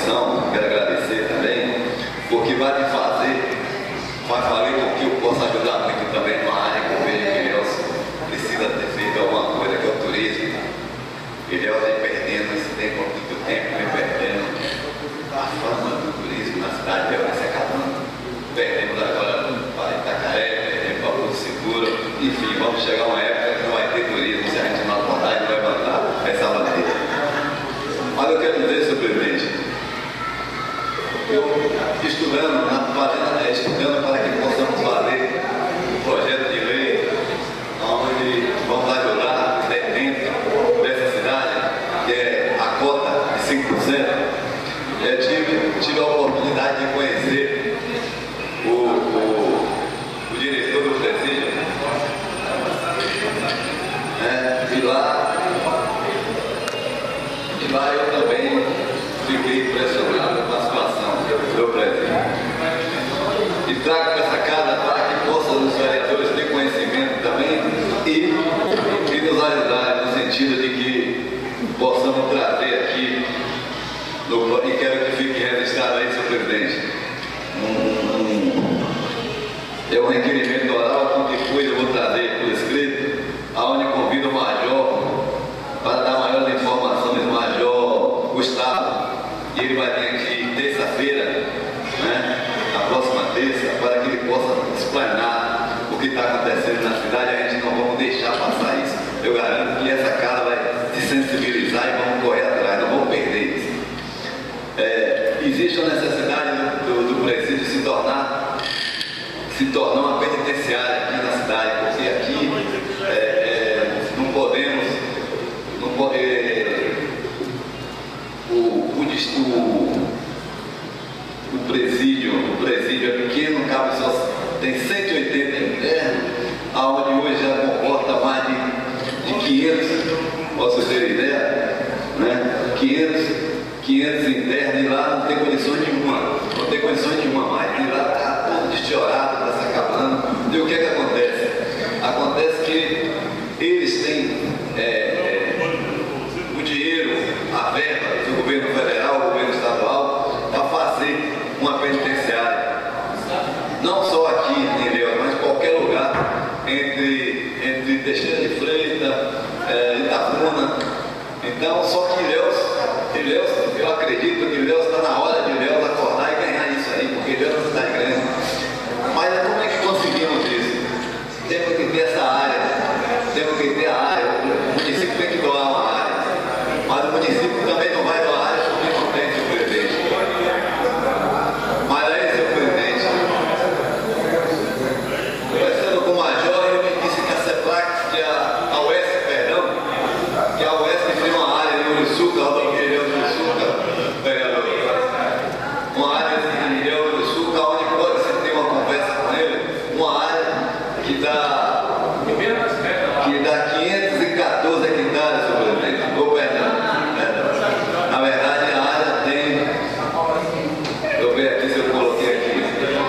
disposição, quero agradecer também, porque vai me fazer, vai fazer com que eu possa ajudar muito também numa área que eu vejo que Ilhéus precisa ter feito alguma coisa, que é o turismo. Ilhéus vem perdendo esse tempo, há muito tempo, vem perdendo a fama do turismo na cidade, vai se acabando. Perdemos agora para Itacaré, perdemos para Porto Seguro, enfim, vamos chegar a uma época que não vai ter turismo se a gente não acordar e não levantar essa bandeira. Mas eu quero dizer, senhor presidente, eu estudando para que possamos fazer um projeto de lei onde vamos ajudar dentro dessa cidade, que é a cota de 5%. Tive a oportunidade de conhecer o diretor do presídio, e lá eu também fiquei impressionado com a situação do presídio. E trago para essa casa para que possam os vereadores ter conhecimento também e nos ajudar no sentido de que possamos trazer aqui, e quero que fique registrado aí, senhor presidente, é um requerimento oral que depois eu vou trazer por escrito, aonde convido o major para dar maiores informações, o major Gustavo, e ele vai vir aqui terça-feira, na próxima terça, para que ele possa explanar o que está acontecendo na cidade. A gente não vamos deixar passar isso. Eu garanto que essa casa vai se sensibilizar e vamos correr atrás, não vamos perder isso. Existe a necessidade do presídio se tornar uma penitenciária aqui na cidade, porque aqui não podemos o presídio é pequeno, cabe só, tem 180 internos, aonde hoje já comporta mais de 500, posso ter ideia, 500 internos, e lá não tem condições nenhuma mais, e lá está todo desfiorado, está se acabando. E o que é que acontece? Acontece que eles têm o dinheiro, a verba do governo federal, do governo estadual, para fazer uma penitenciária. Não só aqui em Ilhéus, mas em qualquer lugar, entre Teixeira de Freitas, Itabuna. Então, só que Ilhéus, eu acredito que Ilhéus está na hora de Ilhéus acordar e ganhar isso aí, porque Ilhéus é uma cidade grande. Mas como é que conseguimos isso? Temos que ter essa área, temos que ter a área, o município tem que doar uma área, mas o município também não vai doar área porque não tem, senhor presidente. Mas aí, senhor presidente, conversando com o major, ele me disse que a CEPLAC, que a UESC tem uma área em Uriçuca, rodovia de Uriçuca, vereador, uma área em Uriçuca, onde pode se ter uma conversa com ele, uma área que dá 514 hectares, senhor presidente. Na verdade, a área tem, eu ver aqui se eu coloquei aqui,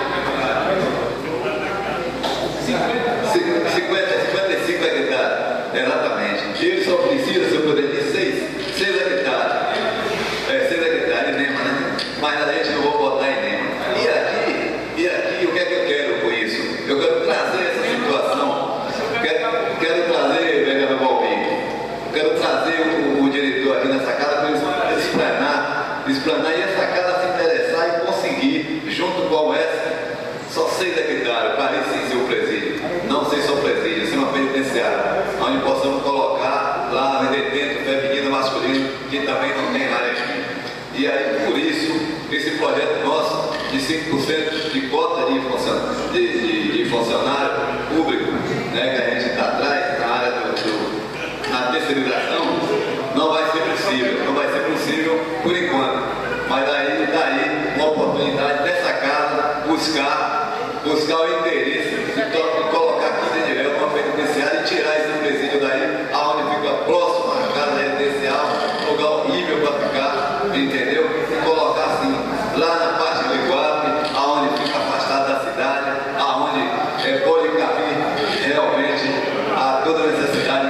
55 hectares, exatamente. Ele só precisa, senhor presidente, de 6 hectares. 6 hectares em Nema, né? Mas a gente não vou botar em Nema. E aqui, o que é que eu quero com isso? Eu quero trazer essa situação. Quero trazer, vereador Valmir, quero trazer o diretor aqui nessa casa para ele explanar e essa casa se interessar e conseguir, junto com a UESC, só 6 hectares, para sim ser o presídio. Não ser só presídio, ser uma penitenciária, onde possamos colocar lá detento feminino, masculino, que também não tem área aqui. E aí, por isso, esse projeto nosso de 5% de cota de funcionário público, que a gente está atrás na área na terceirização, não vai ser possível por enquanto. Mas daí uma oportunidade dessa casa buscar o interesse de colocar aqui dentro de uma penitenciária e tirar esse presídio daí, aonde fica próximo à casa residencial, lugar horrível para ficar, entendeu? E colocar assim, lá na parte do Iguape, aonde fica afastado da cidade, aonde pode caber realmente a toda a necessidade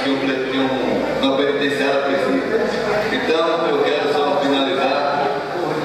que uma penitenciária precisa. Então, eu quero só finalizar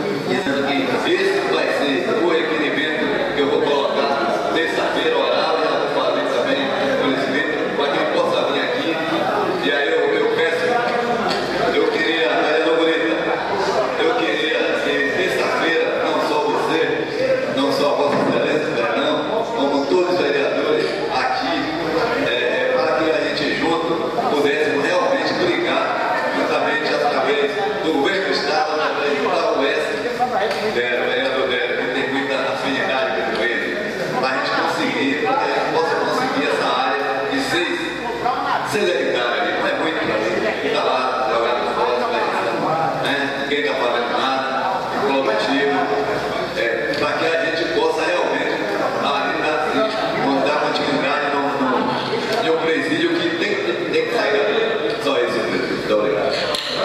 para que a gente possa realmente dar continuidade no presídio que tem que sair daqui. Só isso, presidente. Muito obrigado.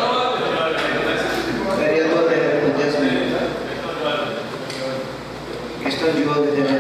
Vereador, por 10 minutos. Questão de ordem de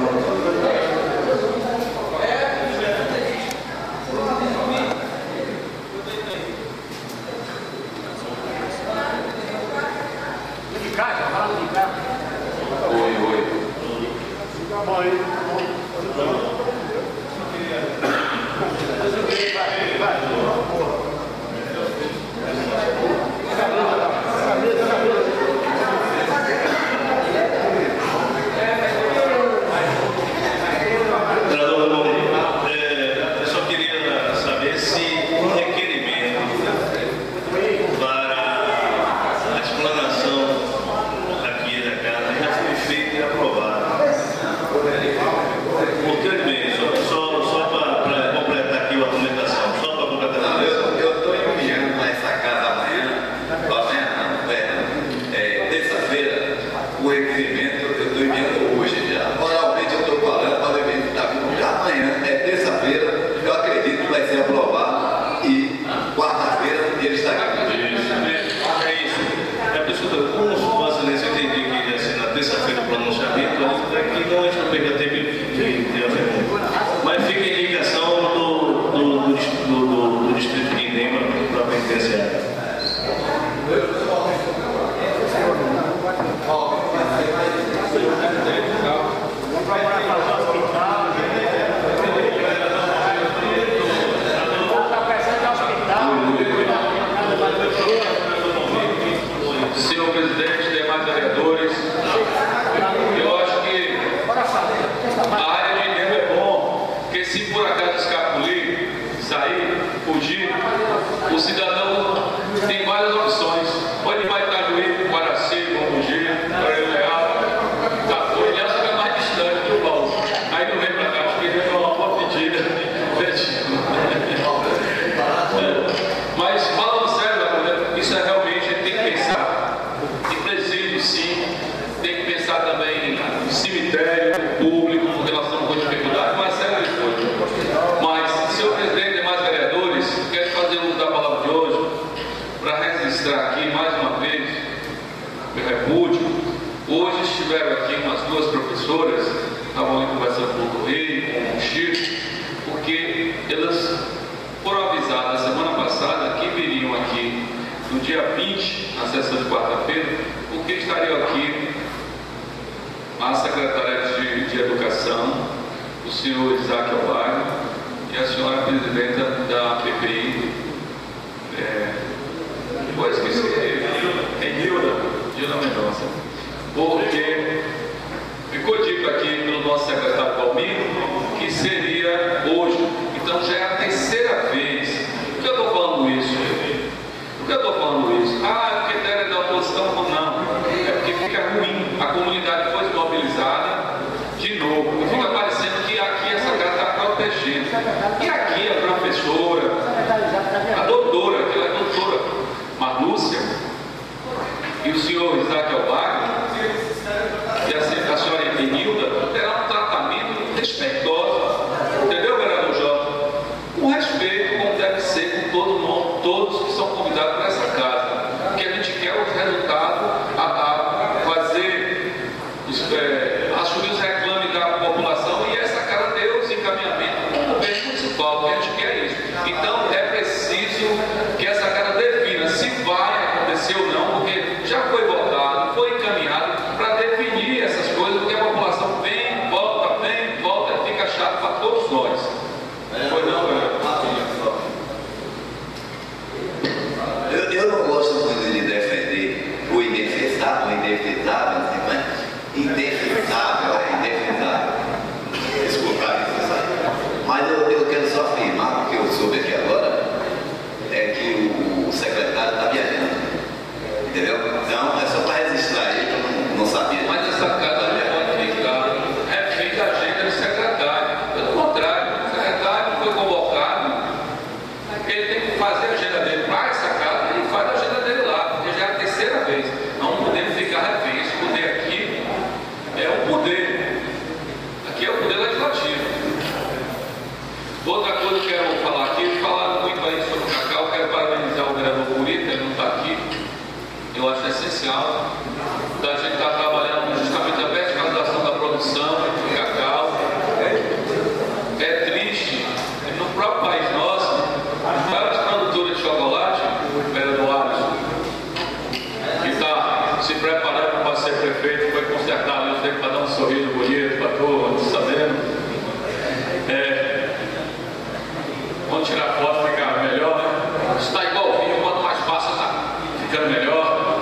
Senhor presidente, demais vereadores, eu acho que a área de Inema é bom, porque se por acaso escapulir, sair, fugir, o cidadão tem várias opções. Ou ele vai estar doido para ser, bom fugir, para ele leal, ele acha que é mais distante do Paulo. Aí não vem para cá, acho que ele vai uma pedida. Mas falando sério, isso é realmente, tem que pensar em presídio, sim, tem que pensar também em cemitério público, com relação com dificuldade, mas sério de coisa. Mas, senhor presidente e demais vereadores, quero fazer uso da palavra de hoje para registrar aqui mais uma vez meu repúdio. Hoje estiveram aqui umas duas professoras, estavam ali conversando com o Correio, com o Chico, porque elas foram avisadas na semana passada que viriam aqui no dia 20, na sessão de quarta-feira, porque estariam aqui a secretária de Educação, o senhor Isaac Alvarenga, e a senhora presidenta da PPI, depois esqueci, Nilda Mendonça, porque ficou dito aqui pelo nosso secretário Palmiro que seria hoje. Então já é a terceira vez. Por que eu estou falando isso? Por que eu estou falando isso? Ah, porque era da oposição ou não? É porque fica ruim. A comunidade foi desmobilizada de novo. E fica parecendo que aqui essa casa está protegendo. E aqui a professora, a doutora, aquela doutora Marlúcia, e o senhor Isaac Alvarenga, e a senhora Enilda, terá um tratamento respeitoso. Entendeu, vereador Jorge? Com respeito, como deve ser com todo mundo, todos que são convidados para essa casa. Porque a gente quer o resultado, assumir os reclames da população e essa cara deu os encaminhamentos com o governo municipal, que a gente quer isso. Então é preciso que essa cara defina se vai acontecer ou não, porque já foi votado, foi encaminhado para definir essas coisas, porque a população vem, volta, e fica chato para todos nós. Foi não, eu não gosto muito de defender o indefensável, indefensável. Desculpa isso, sabe? Mas eu quero só afirmar, porque eu soube aqui agora, é que o secretário está viajando. Entendeu? Então é só para registrar aí, que eu não sabia. Mas essa casa não pode ficar refém da agenda do secretário. Pelo contrário, o secretário foi convocado, ele tem que fazer a agenda dele para essa casa, ele faz a agenda dele lá, porque já é a terceira vez. Não podemos ficar refém. Esse poder aqui da gente estar trabalhando justamente a verticalização da produção do cacau. É triste, no próprio país nosso, vários produtores de chocolate, o vereador Alisson, que está se preparando para ser prefeito, foi consertar ali os dedos para dar um sorriso bonito para todos, sabendo. Vamos tirar foto, ficar melhor, né? Está igual o vinho, quanto mais passa, está ficando melhor.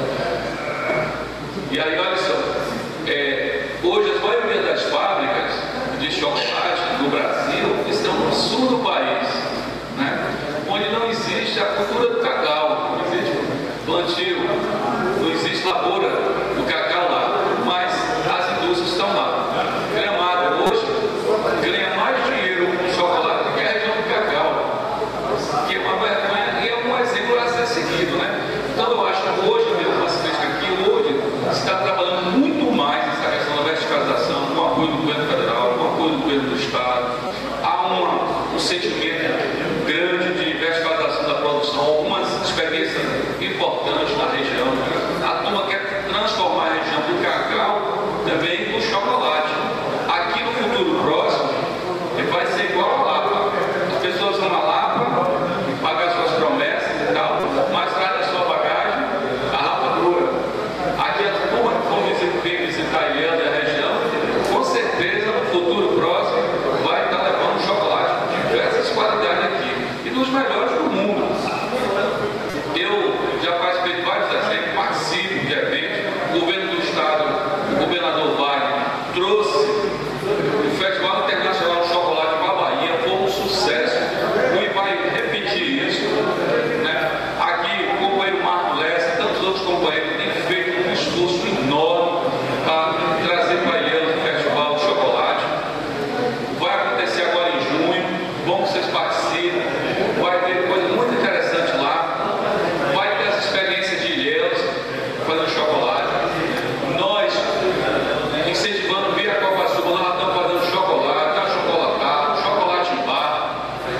E aí, olha só, hoje a maioria das fábricas de chocolate no Brasil estão no sul do país, né? Onde não existe a cultura do cacau, não existe plantio, não existe lavoura do cacau lá, mas as indústrias estão lá. Gramado hoje ganha mais dinheiro com chocolate do que a região do cacau, que é uma vergonha e é um exemplo a ser seguido, né? Então eu acho que hoje, uma crítica aqui, hoje se está trabalhando muito mais nessa questão da verticalização, com o apoio do governo federal, com o apoio do governo do estado. Há um sentimento grande de verticalização da produção, algumas experiências importantes na região. A turma quer transformar a região do cacau também no chocolate. Aqui no futuro próximo vai ser igual a Lapa. As pessoas vão na Lapa, pagam suas promessas e tal, mas trazem a sua bagagem, a rapadura. Aqui a turma que for visitar a ilha da região, com certeza no futuro próximo vai estar levando chocolate de diversas qualidades aqui e dos melhores do mundo. Eu já participei de vários eventos, participo de eventos. O governo do estado, o governador Wagner, trouxe o Festival Internacional de Chocolate para a Bahia, foi um sucesso e vai repetir isso, né? Aqui o companheiro Marco Lessa e tantos outros companheiros têm feito um esforço enorme para trazer para a Ilha o Festival de Chocolate. Vai acontecer agora em junho, bom que vocês participem, vai ter coisa muito interessante lá, vai ter as experiências de Ilhéus fazendo chocolate. Nós, incentivando via Copa Sul, nós estamos fazendo chocolate, achocolatado, chocolate em barra.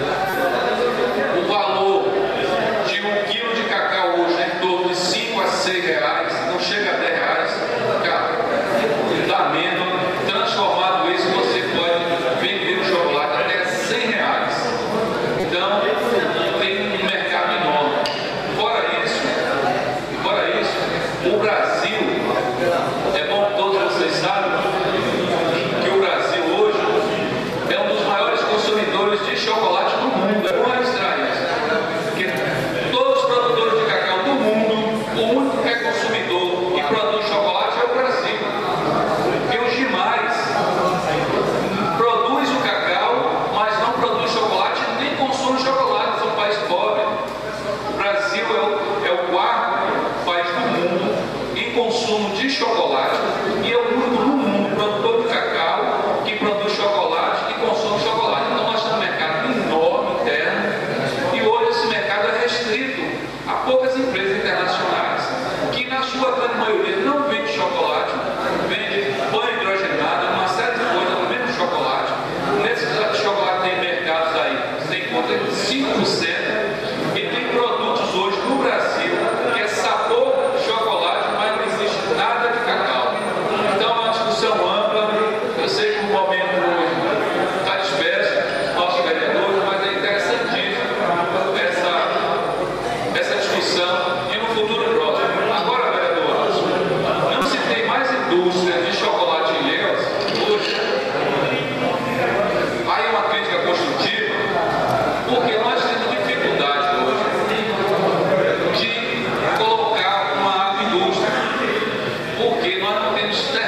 O valor de 1 quilo de cacau hoje é em torno de 5 a 6 reais, não chega a 10 reais, cara, dá menos. Transformado isso, você pode vender o chocolate até 100 reais. Então, tem um mercado enorme. Fora isso, o Brasil, é bom que todos vocês sabem que o Brasil hoje é um dos maiores consumidores de chocolate do mundo. É bom registrar isso. Porque todos os produtores de cacau do mundo, o único que é consumidor e produz chocolate é o Brasil. Porque os demais produz o cacau, mas não produz chocolate nem consome chocolate, são um país pobre. O Brasil é o quarto país do mundo em consumo de chocolate e é o único no mundo produtor de cacau que produz chocolate e consome chocolate. Então nós temos um mercado enorme interno e hoje esse mercado é restrito a poucas empresas internacionais que na sua grande maioria não vende chocolate, vende banho hidrogenado, uma série de coisas, menos chocolate. Nesse chocolate tem mercados aí, você encontra 5%, e tem produtos hoje no Brasil que é sabor chocolate, mas não existe nada de cacau. Então é uma discussão ampla. Eu sei que o momento hoje está disperso, nossos vereadores, mas é interessantíssimo essa discussão e no futuro próximo. Agora, vereador, não se tem mais indústria de chocolate em Ilhéus hoje. Aí uma crítica construtiva, porque nós temos dificuldade hoje de colocar uma agroindústria, porque nós não temos terra